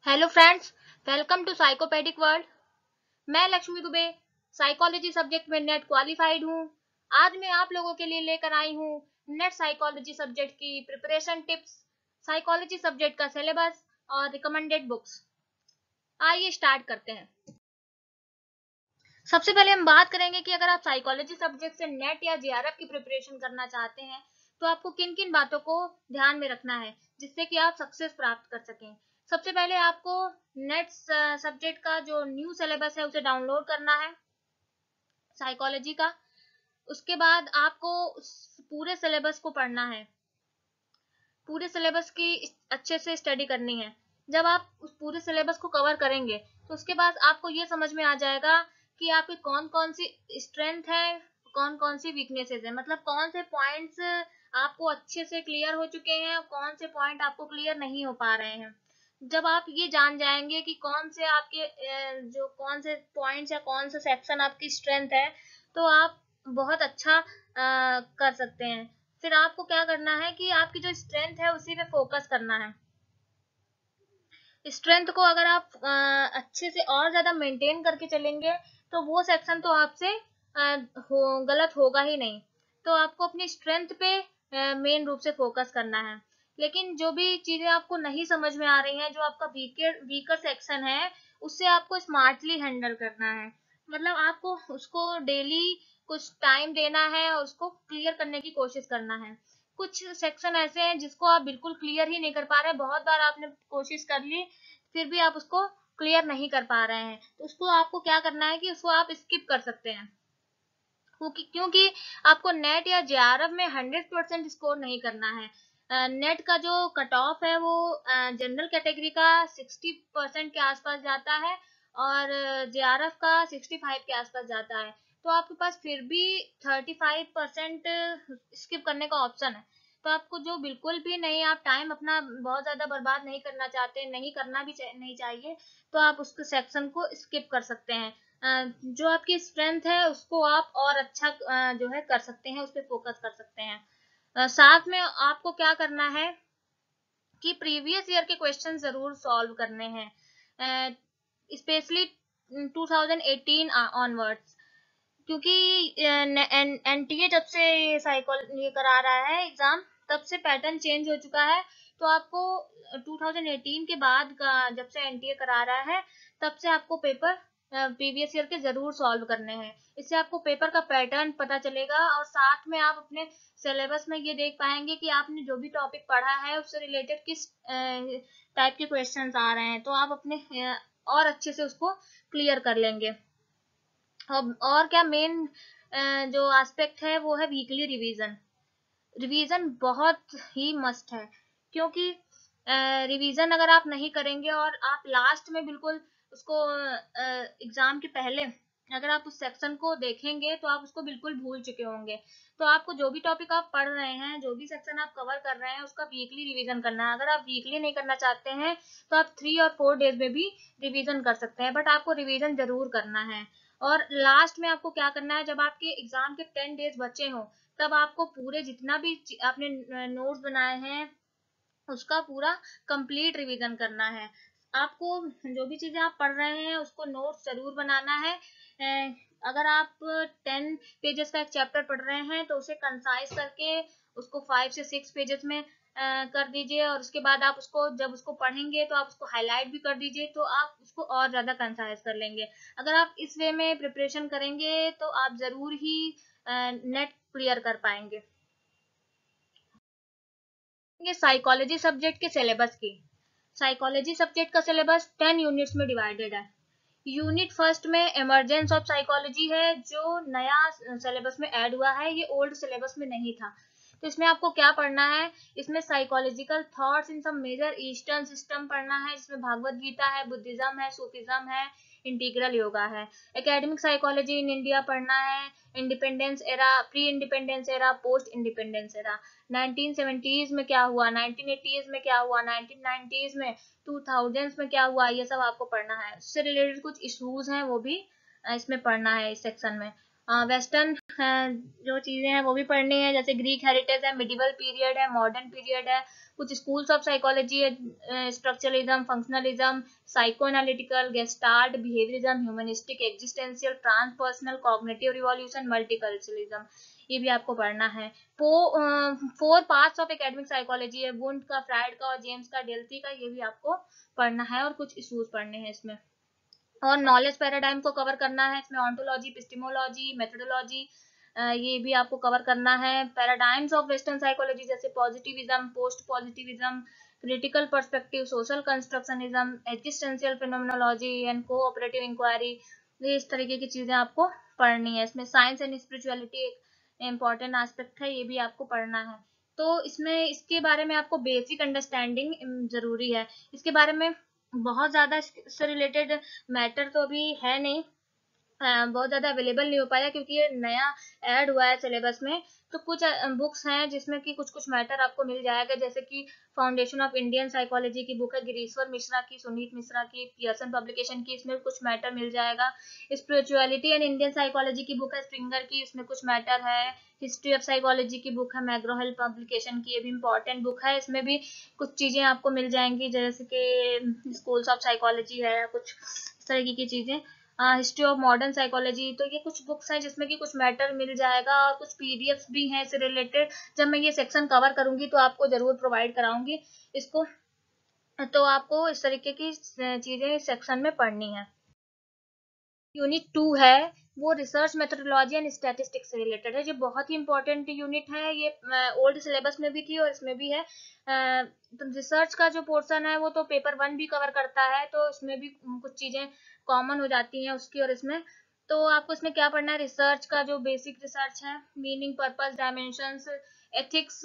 Hello friends, welcome to psychopedic world. मैं Lakshmi Dubey psychology subject में NET qualified हूँ। आज मैं आप लोगों के लिए लेकर आई हूँ नेट साइकोलॉजी सब्जेक्ट की प्रिपरेशन टिप्स, साइकोलॉजी सब्जेक्ट का सिलेबस और रिकमेंडेड बुक्स। आइए स्टार्ट करते हैं। सबसे पहले हम बात करेंगे कि अगर आप साइकोलॉजी सब्जेक्ट से नेट या जेआरएफ की प्रिपरेशन करना चाहते हैं तो आपको किन किन बातों को ध्यान में रखना है जिससे कि आप सक्सेस प्राप्त कर सकें। सबसे पहले आपको नेट सब्जेक्ट का जो न्यू सिलेबस है उसे डाउनलोड करना है साइकोलॉजी का। उसके बाद आपको उस पूरे सिलेबस को पढ़ना है, पूरे सिलेबस की अच्छे से स्टडी करनी है। जब आप उस पूरे सिलेबस को कवर करेंगे तो उसके बाद आपको ये समझ में आ जाएगा कि आपकी कौन कौन सी स्ट्रेंथ है, कौन कौन सी वीकनेसेस है, मतलब कौन से पॉइंट्स आपको अच्छे से क्लियर हो चुके हैं और कौन से पॉइंट आपको क्लियर नहीं हो पा रहे हैं। जब आप ये जान जाएंगे कि कौन से आपके जो कौन से पॉइंट्स या कौन सा सेक्शन आपकी स्ट्रेंथ है तो आप बहुत अच्छा कर सकते हैं। फिर आपको क्या करना है कि आपकी जो स्ट्रेंथ है उसी पे फोकस करना है। स्ट्रेंथ को अगर आप अच्छे से और ज्यादा मेंटेन करके चलेंगे तो वो सेक्शन तो आपसे गलत होगा ही नहीं। तो आपको अपनी स्ट्रेंथ पे मेन रूप से फोकस करना है। लेकिन जो भी चीजें आपको नहीं समझ में आ रही हैं, जो आपका वीकर सेक्शन है, उससे आपको स्मार्टली हैंडल करना है। मतलब आपको उसको डेली कुछ टाइम देना है और उसको क्लियर करने की कोशिश करना है। कुछ सेक्शन ऐसे हैं जिसको आप बिल्कुल क्लियर ही नहीं कर पा रहे, बहुत बार आपने कोशिश कर ली फिर भी आप उसको क्लियर नहीं कर पा रहे हैं, तो उसको आपको क्या करना है कि उसको आप स्किप कर सकते हैं। क्योंकि आपको नेट या जेआरएफ में 100% स्कोर नहीं करना है। नेट का जो कट ऑफ है वो जनरल कैटेगरी का 60% के आसपास जाता है और जेआरएफ का 65 के आसपास जाता है। तो आपके पास फिर भी 35% स्किप करने का ऑप्शन है। तो आपको जो बिल्कुल भी नहीं, आप टाइम अपना बहुत ज्यादा बर्बाद नहीं करना चाहते, नहीं करना भी नहीं चाहिए, तो आप उसके सेक्शन को स्किप कर सकते हैं। जो आपकी स्ट्रेंथ है उसको आप और अच्छा जो है कर सकते हैं, उस पर फोकस कर सकते हैं। साथ में आपको क्या करना है कि प्रीवियस ईयर के क्वेश्चन जरूर सॉल्व करने हैं, स्पेशली 2018 ऑनवर्ड्स। क्योंकि एनटीए जब से ये करा रहा है एग्जाम, तब से पैटर्न चेंज हो चुका है। तो आपको 2018 के बाद का जब से एनटीए करा रहा है तब से आपको पेपर प्रीवियस ईयर के जरूर सॉल्व करने हैं। इससे आपको पेपर का पैटर्न पता चलेगा और साथ में आप अपने सिलेबस में ये देख पाएंगे कि आपने जो भी टॉपिक पढ़ा है उससे रिलेटेड किस टाइप के क्वेश्चंस आ रहे हैं, तो आप अपने और अच्छे से उसको क्लियर कर लेंगे। और क्या मेन जो एस्पेक्ट है वो है वीकली रिवीजन। रिवीजन बहुत ही मस्ट है, क्योंकि रिवीजन अगर आप नहीं करेंगे और आप लास्ट में बिल्कुल उसको एग्जाम के पहले अगर आप उस सेक्शन को देखेंगे तो आप उसको बिल्कुल भूल चुके होंगे। तो आपको जो भी टॉपिक आप पढ़ रहे हैं, जो भी सेक्शन आप कवर कर रहे हैं, उसका वीकली रिवीजन करना है। अगर आप वीकली नहीं करना चाहते हैं तो आप 3 और 4 डेज में भी रिवीजन कर सकते हैं, बट आपको रिवीजन जरूर करना है। और लास्ट में आपको क्या करना है, जब आपके एग्जाम के 10 डेज बचे हों तब आपको पूरे जितना भी आपने नोट्स बनाए हैं उसका पूरा कंप्लीट रिवीजन करना है। आपको जो भी चीजें आप पढ़ रहे हैं उसको नोट्स जरूर बनाना है। अगर आप 10 पेजेस का एक चैप्टर पढ़ रहे हैं तो उसे कंसाइज करके उसको 5 से 6 पेजेस में कर दीजिए, और उसके बाद आप उसको जब उसको पढ़ेंगे तो आप उसको हाईलाइट भी कर दीजिए, तो आप उसको और ज्यादा कंसाइज कर लेंगे। अगर आप इस वे में प्रिपरेशन करेंगे तो आप जरूर ही नेट क्लियर कर पाएंगे। ये साइकोलॉजी सब्जेक्ट के सिलेबस की। साइकोलॉजी सब्जेक्ट का सिलेबस 10 यूनिट्स में डिवाइडेड है। यूनिट फर्स्ट में इमरजेंस ऑफ साइकोलॉजी है, जो नया सिलेबस में ऐड हुआ है, ये ओल्ड सिलेबस में नहीं था। तो इसमें आपको क्या पढ़ना है, इसमें psychological thoughts in some major eastern system पढ़ना है, जिसमें भागवत गीता है, बुद्धिज्म है, सूफिज्म है, इंटीग्रल योगा है। एकेडमिक साइकोलॉजी इन इंडिया पढ़ना है, independence era, pre independence era, post independence era, 1970s में क्या हुआ, 1980s में क्या हुआ, 1990s में, 2000s में क्या हुआ, ये सब आपको पढ़ना है। उससे रिलेटेड कुछ इश्यूज हैं वो भी इसमें पढ़ना है इस सेक्शन में। वेस्टर्न जो चीज़ें हैं वो भी पढ़नी है, जैसे ग्रीक हेरिटेज है, मिडिवल पीरियड है, मॉडर्न पीरियड है, कुछ स्कूल्स ऑफ साइकोलॉजी है, structuralism, functionalism, psycho analytical, gestalt, behaviourism, humanistic, existential, transpersonal, cognitive revolution, multiculturalism, ये भी आपको पढ़ना है। 4 पार्ट्स ऑफ एकेडमिक साइकोलॉजी है, वुंड का, फ्राइड का और जेम्स का, डेल्फी का, ये भी आपको पढ़ना है और कुछ इश्यूज पढ़ने हैं इसमें। और नॉलेज पैराडाइम को कवर करना है इसमें, ऑन्टोलॉजी, एपिस्टेमोलॉजी, मेथोडोलॉजी, ये भी आपको कवर करना है। पैराडाइम्स ऑफ वेस्टर्न साइकोलॉजी जैसे positivism, post positivism, critical perspective, social constructionism, existential phenomenology and cooperative inquiry, ये इस तरीके की चीजें आपको पढ़नी है इसमें। साइंस एंड स्पिरिचुअलिटी एक इम्पॉर्टेंट एस्पेक्ट है, ये भी आपको पढ़ना है। तो इसमें इसके बारे में आपको बेसिक अंडरस्टैंडिंग जरूरी है। इसके बारे में बहुत ज़्यादा इससे रिलेटेड मैटर तो अभी है नहीं, बहुत ज़्यादा अवेलेबल नहीं हो पाया क्योंकि ये नया ऐड हुआ है सिलेबस में। तो कुछ बुक्स हैं जिसमें कि कुछ कुछ मैटर आपको मिल जाएगा, जैसे कि फाउंडेशन ऑफ इंडियन साइकोलॉजी की बुक है, गिरीश्वर मिश्रा की, सुनीत मिश्रा की, पियर्सन पब्लिकेशन की, इसमें कुछ मैटर मिल जाएगा। स्पिरिचुअलिटी एंड इंडियन साइकोलॉजी की बुक है स्प्रिंगर की, इसमें कुछ मैटर है। हिस्ट्री ऑफ साइकोलॉजी की बुक है मैग्रो हिल पब्लिकेशन की, ये भी इंपॉर्टेंट बुक है, इसमें भी कुछ चीज़ें आपको मिल जाएंगी, जैसे कि स्कूल्स ऑफ साइकोलॉजी है, कुछ इस तरीके की चीज़ें। हिस्ट्री ऑफ मॉडर्न साइकोलॉजी, तो ये कुछ बुक्स हैं जिसमें कि कुछ मैटर मिल जाएगा और कुछ पीडीएफ्स भी हैं इससे रिलेटेड। जब मैं ये सेक्शन कवर करूंगी तो आपको जरूर प्रोवाइड कराऊंगी इसको। तो आपको इस तरीके की चीजें इस सेक्शन में पढ़नी है। यूनिट 2 है, वो रिसर्च मेथोडोलॉजी एंड स्टैटिस्टिक्स से रिलेटेड है। ये बहुत ही इंपॉर्टेंट यूनिट है, ये ओल्ड सिलेबस में भी थी और इसमें भी है। तो रिसर्च का जो पोर्शन है वो तो पेपर 1 भी कवर करता है, तो इसमें भी कुछ चीज़ें कॉमन हो जाती हैं उसकी और इसमें। तो आपको इसमें क्या पढ़ना है, रिसर्च का जो बेसिक रिसर्च है, मीनिंग, पर्पस, डायमेंशंस, एथिक्स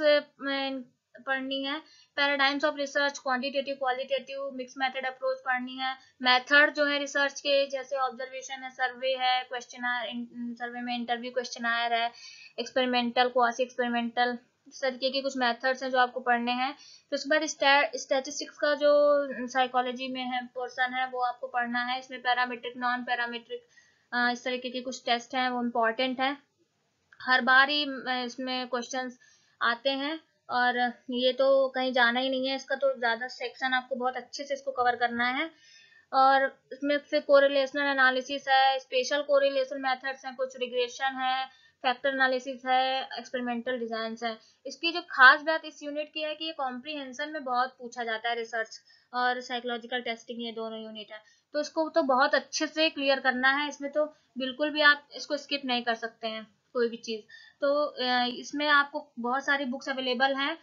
पढ़नी है। Paradigms of research, quantitative, qualitative, mix method approach पढ़नी है। मेथड जो है रिसर्च के, जैसे ऑब्जर्वेशन है, सर्वे है, क्वेश्चनर, सर्वे में इंटरव्यू क्वेश्चनर है, एक्सपेरिमेंटल, क्वासी एक्सपेरिमेंटल, इस तरीके के कुछ मेथड्स हैं जो आपको पढ़ने हैं। फिर उसके बाद स्टैटिस्टिक्स का जो साइकोलॉजी में है पोर्शन है वो आपको पढ़ना है। इसमें पैरामीट्रिक, नॉन पैरामीट्रिक, इस तरीके के कुछ टेस्ट हैं, वो इम्पॉर्टेंट है। हर बार ही इसमें क्वेश्चंस आते हैं और ये तो कहीं जाना ही नहीं है, इसका तो ज़्यादा सेक्शन आपको बहुत अच्छे से इसको कवर करना है। और इसमें फिर कोरिलेशनल एनालिसिस है, स्पेशल कोरिलेशन मेथड्स हैं, कुछ रिग्रेशन है, फैक्टर एनालिसिस है, एक्सपेरिमेंटल डिजाइन है। इसकी जो खास बात इस यूनिट की है कि ये कॉम्प्रीहेंशन में बहुत पूछा जाता है, रिसर्च और साइकोलॉजिकल टेस्टिंग, ये दोनों यूनिट है, तो इसको तो बहुत अच्छे से क्लियर करना है। इसमें तो बिल्कुल भी आप इसको स्किप नहीं कर सकते हैं कोई भी चीज़। तो इसमें आपको बहुत सारी बुक्स अवेलेबल हैं।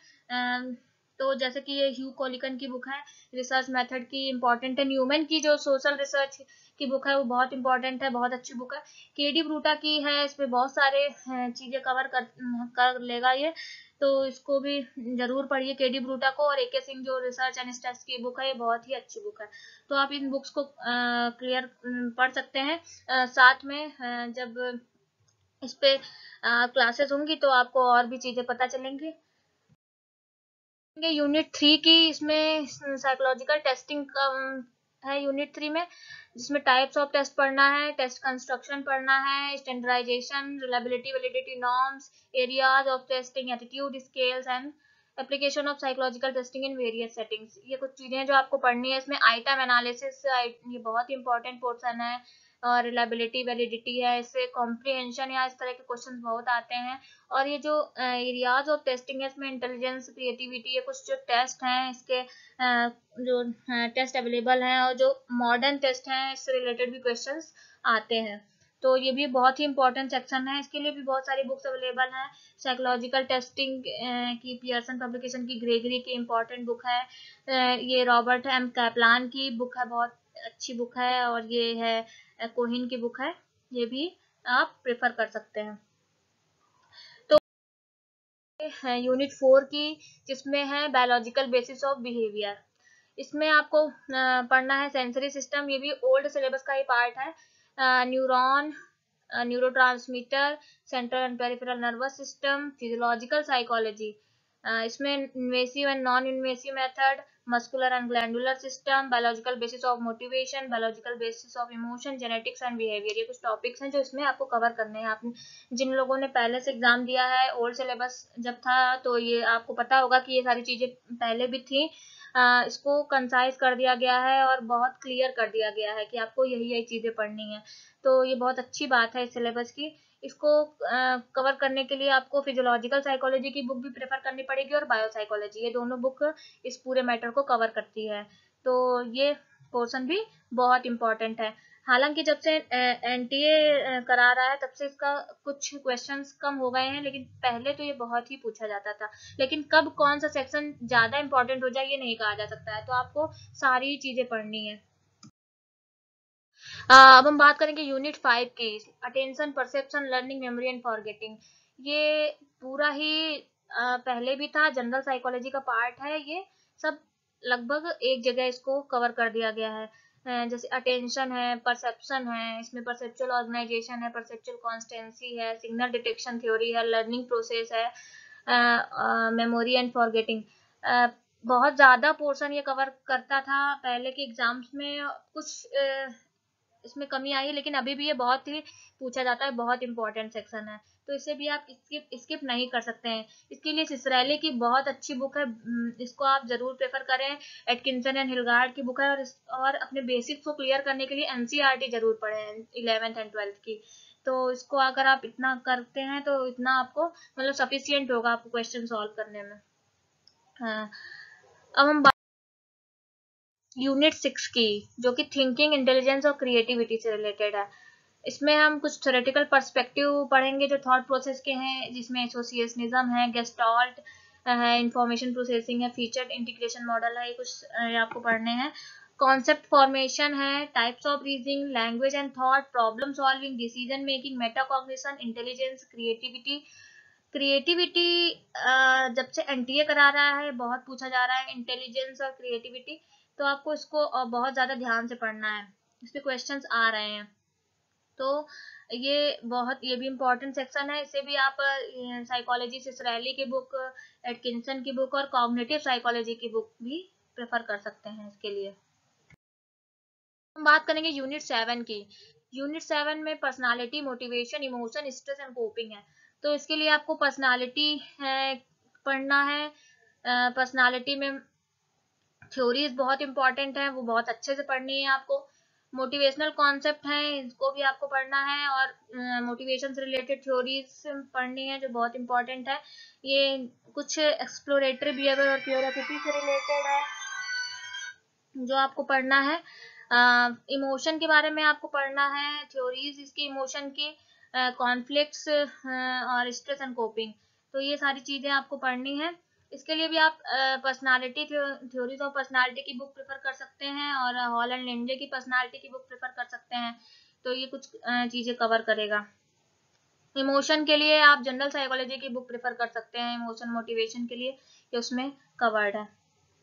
तो जैसे कि ये ह्यू कॉलिकन की बुक है, रिसर्च मेथड की, इम्पोर्टेंट है। न्यूमैन की जो सोशल रिसर्च की बुक है वो बहुत इंपॉर्टेंट है, बहुत अच्छी बुक है। केडी ब्रूटा की है, इस पे बहुत सारे चीज़ें कवर कर लेगा ये, तो इसको भी जरूर पढ़िए केडी ब्रूटा को। और एके सिंह जो रिसर्च एंड स्टैट्स की बुक है, ये बहुत ही अच्छी बुक है। तो आप इन बुक्स को क्लियर पढ़ सकते हैं। साथ में जब इस पे क्लासेस होंगी तो आपको और भी चीज़ें पता चलेंगी। यूनिट 3 की, इसमें साइकोलॉजिकल टेस्टिंग का है यूनिट 3 में, जिसमें टाइप्स ऑफ टेस्ट पढ़ना है, टेस्ट कंस्ट्रक्शन पढ़ना है, standardisation, reliability, validity, norms, areas of testing, attitude scales and application of psychological testing in various settings, ये कुछ चीज़ें जो आपको पढ़नी है। इसमें आइटम एनालिसिस, ये बहुत इंपॉर्टेंट पोर्शन है। और रिलायबिलिटी, वैलिडिटी है, इससे कॉम्प्रिहेंशन या इस तरह के क्वेश्चन बहुत आते हैं। और ये जो एरियाज ऑफ टेस्टिंग है, इसमें इंटेलिजेंस, क्रिएटिविटी, ये कुछ जो टेस्ट हैं इसके जो टेस्ट अवेलेबल हैं, और जो मॉडर्न टेस्ट हैं इससे रिलेटेड भी क्वेश्चंस आते हैं। तो ये भी बहुत ही इंपॉर्टेंट सेक्शन है, इसके लिए भी बहुत सारी बुक्स अवेलेबल हैं। साइकोलॉजिकल टेस्टिंग की पियर्सन पब्लिकेशन की ग्रेगरी की इंपॉर्टेंट बुक है। ये रॉबर्ट एम कैपलान की बुक है, बहुत अच्छी बुक है। और ये है कोहिन की बुक है, ये भी आप प्रेफर कर सकते हैं। यूनिट 4 की, जिसमें है बायोलॉजिकल बेसिस ऑफ बिहेवियर, इसमें आपको पढ़ना है सेंसरी सिस्टम, ये भी ओल्ड सिलेबस का ही पार्ट है। Neuron, neurotransmitter, central and peripheral nervous system, physiological psychology, इसमें invasive and non invasive method, muscular and glandular system, biological basis of motivation, biological basis of emotion, genetics and behaviour. ये कुछ topics हैं जो इसमें आपको cover करने हैं। आप जिन लोगों ने पहले से एग्जाम दिया है, ओल्ड सिलेबस जब था, तो ये आपको पता होगा कि ये सारी चीजें पहले भी थी। इसको कंसाइज कर दिया गया है और बहुत क्लियर कर दिया गया है कि आपको यही यही चीजें पढ़नी है। तो ये बहुत अच्छी बात है इस सिलेबस की। इसको कवर करने के लिए आपको फिजियोलॉजिकल साइकोलॉजी की बुक भी प्रेफर करनी पड़ेगी और बायो साइकोलॉजी, ये दोनों बुक इस पूरे मैटर को कवर करती है। तो ये पोर्शन भी बहुत इंपॉर्टेंट है। हालांकि जब से एनटीए करा रहा है तब से इसका कुछ क्वेश्चंस कम हो गए हैं, लेकिन पहले तो ये बहुत ही पूछा जाता था। लेकिन कब कौन सा सेक्शन ज्यादा इंपॉर्टेंट हो जाए ये नहीं कहा जा सकता है, तो आपको सारी चीजें पढ़नी है। अब हम बात करेंगे यूनिट 5 की, attention, perception, learning, memory and forgetting. ये पूरा ही पहले भी था, जनरल साइकोलॉजी का पार्ट है ये सब। लगभग एक जगह इसको कवर कर दिया गया है। जैसे अटेंशन है, परसेप्शन है, इसमें परसेप्चुअल ऑर्गेनाइजेशन है, परसेप्चुअल कॉन्स्टेंसी है, सिग्नल डिटेक्शन थ्योरी है, लर्निंग प्रोसेस है, मेमोरी एंड फॉरगेटिंग। बहुत ज्यादा पोर्शन ये कवर करता था पहले के एग्जाम्स में। कुछ इसमें कमी आई है, लेकिन अभी भी ये बहुत ही पूछा जाता है, बहुत इंपॉर्टेंट सेक्शन है। तो इसे भी आप स्किप नहीं कर सकते हैं। इसके लिए सिसरैली की बहुत अच्छी बुक है, इसको आप जरूर प्रेफर करें। एटकिंसन एंड हिलगार्ड की बुक है, और अपने बेसिक्स को क्लियर करने के लिए एनसीईआरटी जरूर पढ़ें 11th एंड 12th की। तो इसको अगर आप इतना करते हैं तो इतना आपको मतलब सफिशियंट होगा आपको क्वेश्चन सॉल्व करने में। हाँ। अब हम यूनिट 6 की, जो कि थिंकिंग, इंटेलिजेंस और क्रिएटिविटी से रिलेटेड है। इसमें हम कुछ थ्योरेटिकल पर्सपेक्टिव पढ़ेंगे जो थॉट प्रोसेस के हैं, जिसमें एसोसिएशनिज्म है, गेस्टाल्ट है, इंफॉर्मेशन प्रोसेसिंग है, फीचर्ड इंटीग्रेशन मॉडल है, ये कुछ आपको पढ़ने हैं। कॉन्सेप्ट फॉर्मेशन है, types of reasoning, language and thought, problem solving, decision making, metacognition, intelligence, creativity. Creativity जब से एनटीए करा रहा है बहुत पूछा जा रहा है, इंटेलिजेंस और क्रिएटिविटी। तो आपको इसको बहुत ज्यादा ध्यान से पढ़ना है, इस पे क्वेश्चंस आ रहे हैं। तो ये भी इम्पोर्टेंट सेक्शन है। इसे भी आप साइकोलॉजी सिसरैली की बुक, एटकिंसन की बुक और कॉग्निटिव साइकोलॉजी की बुक भी प्रेफर कर सकते हैं इसके लिए। हम बात करेंगे यूनिट 7 की। यूनिट 7 में personality, motivation, emotion, stress and coping है। तो इसके लिए आपको पर्सनालिटी पढ़ना है। पर्सनालिटी में थ्योरीज बहुत इंपॉर्टेंट है, वो बहुत अच्छे से पढ़नी है आपको। मोटिवेशनल कॉन्सेप्ट है, इसको भी आपको पढ़ना है, और मोटिवेशन से रिलेटेड थ्योरीज पढ़नी है जो बहुत इंपॉर्टेंट है। ये कुछ एक्सप्लोरेटरी बिहेवियर और क्यूरियोसिटी से रिलेटेड है जो आपको पढ़ना है। इमोशन के बारे में आपको पढ़ना है, थ्योरीज इसकी इमोशन की, कॉन्फ्लिक्ट्स और स्ट्रेस एंड कोपिंग। तो ये सारी चीजें आपको पढ़नी है। इसके लिए भी आप पर्सनालिटी, थ्योरीज ऑफ पर्सनालिटी की बुक प्रेफर कर सकते हैं, और हॉल एंड लिंडे की पर्सनालिटी की बुक प्रेफर कर सकते हैं। तो ये कुछ चीजें कवर करेगा। इमोशन के लिए आप जनरल साइकोलॉजी की बुक प्रेफर कर सकते हैं, इमोशन मोटिवेशन के लिए, ये उसमें कवर्ड है।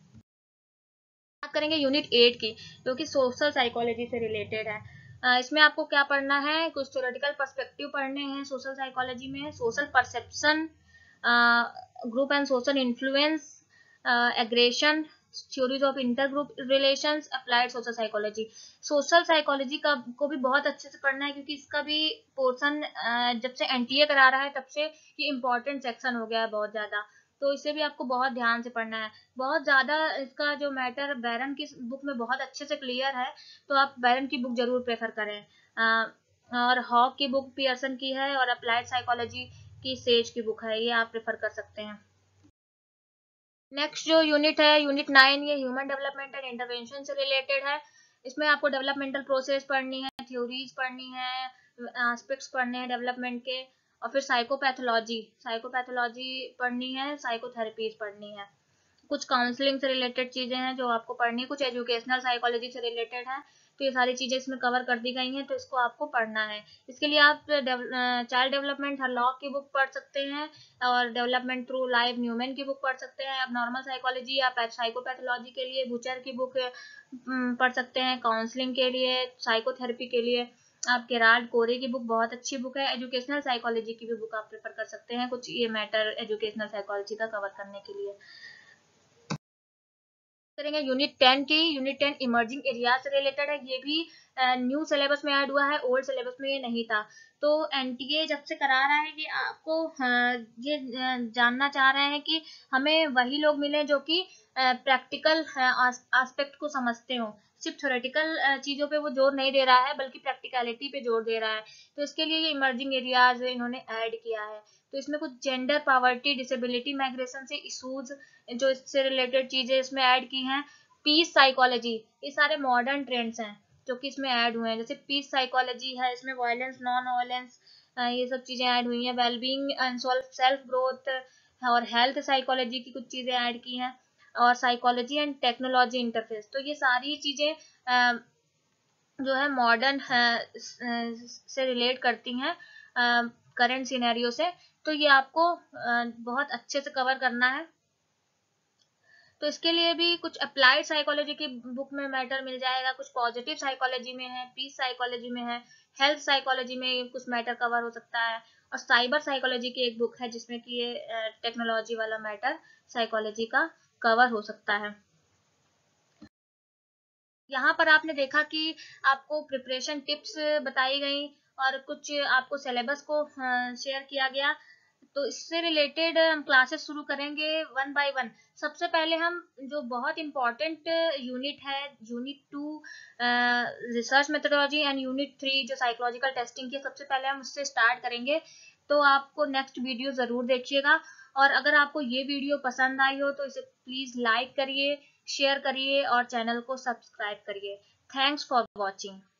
बात करेंगे यूनिट 8 की, जो कि सोशल साइकोलॉजी से रिलेटेड है। इसमें आपको क्या पढ़ना है, कुछ थ्योरेटिकल पर्सपेक्टिव पढ़ने हैं सोशल साइकोलॉजी में। Social perception, group and social influence, aggression, theories of inter group relations, applied social psychology. Social psychology का को भी बहुत अच्छे से पढ़ना है, क्योंकि इसका भी पोर्शन जब से एनटीए करा रहा है तब से ये इम्पोर्टेंट सेक्शन हो गया है बहुत ज्यादा। तो इसे भी आपको बहुत ध्यान से पढ़ना है। बहुत ज्यादा इसका जो मैटर बैरन की बुक में बहुत अच्छे से क्लियर है, तो आप बैरन की बुक जरूर प्रेफर करें। और हॉक की बुक पियर्सन की है, और अप्लाइड साइकोलॉजी की सेज की बुक है, ये आप प्रेफर कर सकते हैं। नेक्स्ट जो यूनिट है, यूनिट 9, ये ह्यूमन डेवलपमेंट एंड इंटरवेंशन से रिलेटेड है। इसमें आपको डेवलपमेंटल प्रोसेस पढ़नी है, थ्योरीज पढ़नी है, एस्पेक्ट्स पढ़ने हैं डेवलपमेंट के, और फिर साइकोपैथोलॉजी साइकोपैथोलॉजी पढ़नी है, साइकोथेरेपीज पढ़नी है। कुछ काउंसलिंग से रिलेटेड चीजें हैं जो आपको पढ़नी है, कुछ एजुकेशनल साइकोलॉजी से रिलेटेड है। तो ये सारी चीजें इसमें कवर कर दी गई हैं, तो इसको आपको पढ़ना है। इसके लिए आप चाइल्ड डेवलपमेंट हरलॉक की बुक पढ़ सकते हैं, और डेवलपमेंट थ्रू लाइफ न्यूमैन की बुक पढ़ सकते हैं। अब नॉर्मल साइकोलॉजी या साइकोपैथोलॉजी के लिए बुचर की बुक पढ़ सकते हैं। काउंसलिंग के लिए, साइकोथेरेपी के लिए आप गेराल्ड कोरे की बुक बहुत अच्छी बुक है। एजुकेशनल साइकोलॉजी की भी बुक आप प्रेफर कर सकते हैं, कुछ ये मैटर एजुकेशनल साइकोलॉजी का कवर करने के लिए। करेंगे यूनिट 10 की। यूनिट 10 इमर्जिंग एरिया से रिलेटेड है। ये भी न्यू सिलेबस में ऐड हुआ है, ओल्ड सिलेबस में ये नहीं था। तो एनटीए जब से करा रहा है, ये आपको ये जानना चाह रहे हैं कि हमें वही लोग मिले जो कि प्रैक्टिकल एस्पेक्ट को समझते हो। सिर्फ थ्योरेटिकल चीज़ों पे वो जोर नहीं दे रहा है, बल्कि प्रैक्टिकलिटी पे जोर दे रहा है। तो इसके लिए ये इमर्जिंग एरियाज इन्होंने ऐड किया है। तो इसमें कुछ जेंडर, पॉवर्टी, डिसेबिलिटी, माइग्रेशन से इशूज, जो इससे रिलेटेड चीज़ें इसमें ऐड की हैं। पीस साइकोलॉजी, ये सारे मॉडर्न ट्रेंड्स हैं जो कि इसमें ऐड हुए हैं। जैसे पीस साइकोलॉजी है, इसमें वायलेंस, नॉन वायलेंस, ये सब चीज़ें ऐड हुई हैं। वेलबींग एंड सेल्फ ग्रोथ और हेल्थ साइकोलॉजी की कुछ चीज़ें ऐड की हैं। और साइकोलॉजी एंड टेक्नोलॉजी इंटरफेस, तो ये सारी चीज़ें जो है मॉडर्न से रिलेट करती हैं करंट सिनेरियो से। तो ये आपको बहुत अच्छे से कवर करना है। तो इसके लिए भी कुछ अप्लाइड साइकोलॉजी की बुक में मैटर मिल जाएगा, कुछ पॉजिटिव साइकोलॉजी में है, पीस साइकोलॉजी में है, हेल्थ साइकोलॉजी में कुछ मैटर कवर हो सकता है। और साइबर साइकोलॉजी की एक बुक है जिसमें कि ये टेक्नोलॉजी वाला मैटर साइकोलॉजी का कवर हो सकता है। यहाँ पर आपने देखा कि आपको प्रिपरेशन टिप्स बताई गई और कुछ आपको सिलेबस को शेयर किया गया। तो इससे रिलेटेड हम क्लासेस शुरू करेंगे वन बाय वन। सबसे पहले हम जो बहुत इम्पोर्टेंट यूनिट है, unit 2 research methodology and unit 3 जो साइकोलॉजिकल टेस्टिंग की, सबसे पहले हम उससे स्टार्ट करेंगे। तो आपको नेक्स्ट वीडियो ज़रूर देखिएगा। और अगर आपको ये वीडियो पसंद आई हो तो इसे प्लीज़ लाइक करिए, शेयर करिए और चैनल को सब्सक्राइब करिए। Thanks for watching.